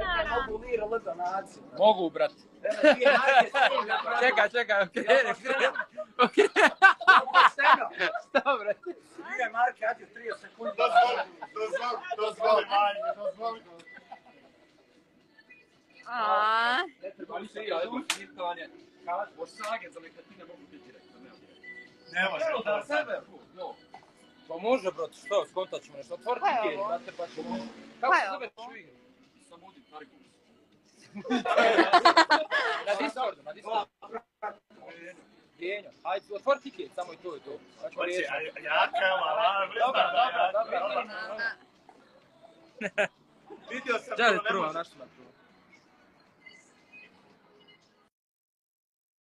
dinara. Mogu lira li donaciju? Mogu, brat. Čekaj, okreni. Šta, brat? Dvije marke, ajde 30 sekundi. Dozvoli, Manje, dozvoli. Aaaa. Ne treba li se i ajmo pitanje. Osage za nekretnine mogu biti direktno. Ne može. Da sebe, pa može, brate, što, skontat ćemo nešto. Otvori tiket, brate, pa ćemo. Kako se zove ću igru? Samo udim, Targus. Na Discordu. Genjo, hajde, otvori tiket, samo i to. Hoće, jaka, mala, Dobro. Vidio sam Čaj, prvo, našli na prvo.